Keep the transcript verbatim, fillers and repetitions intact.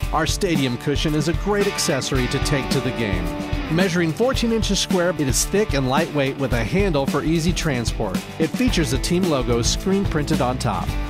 Our stadium cushion is a great accessory to take to the game. Measuring fourteen inches square, it is thick and lightweight with a handle for easy transport. It features the team logo screen printed on top.